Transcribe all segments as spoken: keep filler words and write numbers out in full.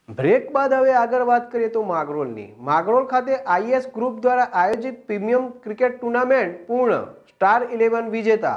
Break બાદ હવે આગળ વાત કરીએ તો માંગરોળની માંગરોળ ખાતે આઈએસ ગ્રુપ દ્વારા આયોજિત પ્રીમિયમ ક્રિકેટ ટુર્નામેન્ટ પૂર્ણ, સ્ટાર ઇલેવન વિજેતા।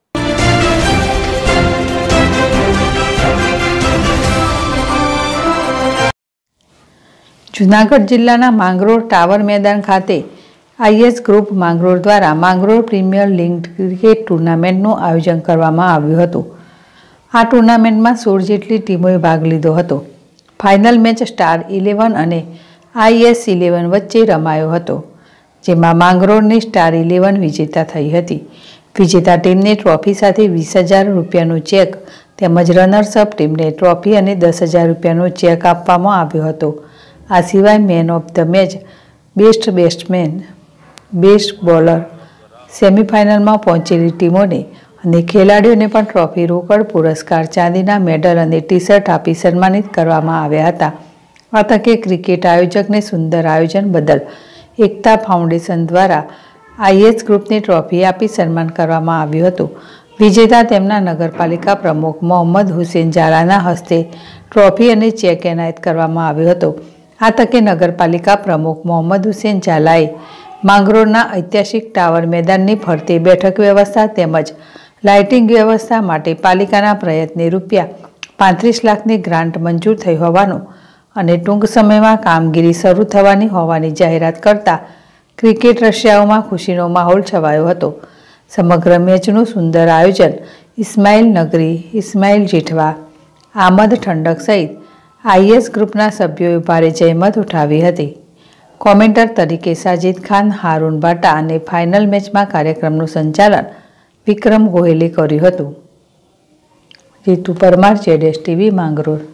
જૂનાગઢ જિલ્લાના માંગરોળ ટાવર મેદાન ખાતે આઈએસ ગ્રુપ માંગરોળ દ્વારા માંગરોળ પ્રીમિયર લીગ ક્રિકેટ ટુર્નામેન્ટનું આયોજન કરવામાં આવ્યું હતું। આ ટુર્નામેન્ટમાં સોળ જેટલી ટીમોએ ભાગ લીધો હતો। ફાઇનલ મેચ સ્ટાર ઇલેવન અને આઈએસ ઇલેવન વચ્ચે રમાયો હતો, જેમાં માંગરોળની સ્ટાર ઇલેવન વિજેતા થઈ હતી। વિજેતા ટીમને ટ્રોફી સાથે વીસ હજાર રૂપિયાનો ચેક તેમજ રનર્સઅપ ટીમને ટ્રોફી અને દસ હજાર રૂપિયાનો ચેક આપવામાં આવ્યો હતો। આ સિવાય man of the match, best batsman, best bowler, સેમીફાઇનલમાં પહોંચેલી ટીમોને અને ખેલાડીઓને પણ ટ્રોફી, રોકડ પુરસ્કાર, ચાંદીના મેડલ અને ટી શર્ટ આપી સન્માનિત કરવામાં આવ્યા હતા। આ તકે ક્રિકેટ આયોજકને સુંદર આયોજન બદલ એકતા ફાઉન્ડેશન દ્વારા આઈએસ ગ્રુપની ટ્રોફી આપી સન્માન કરવામાં આવ્યું હતું। વિજેતા તેમના નગરપાલિકા પ્રમુખ મોહમ્મદ હુસેન ઝાલાના હસ્તે ટ્રોફી અને ચેક એનાયત કરવામાં આવ્યો હતો। આ તકે નગરપાલિકા પ્રમુખ મોહમ્મદ હુસેન ઝાલાએ માંગરોળના ઐતિહાસિક ટાવર મેદાનની ફરતે બેઠક વ્યવસ્થા તેમજ લાઇટિંગ વ્યવસ્થા માટે પાલિકાના પ્રયત્ને રૂપિયા પાંત્રીસ લાખની ગ્રાન્ટ મંજૂર થઈ હોવાનું અને ટૂંક સમયમાં કામગીરી શરૂ થવાની હોવાની જાહેરાત કરતા ક્રિકેટ રશિયાઓમાં ખુશીનો માહોલ છવાયો હતો। સમગ્ર મેચનું સુંદર આયોજન ઇસ્માઇલ નગરી, ઇસ્માઇલ જેઠવા, આમદ ઠંડક સહિત આઈએસ ગ્રુપના સભ્યોએ ભારે જહેમત ઉઠાવી હતી। કોમેન્ટર તરીકે સાજિદ ખાન, હારૂન બાટા અને ફાઇનલ મેચમાં કાર્યક્રમનું સંચાલન વિક્રમ ગોહિલે કર્યું હતું। જીતુ પરમાર, જેડેશ ટીવી, માંગરોળ।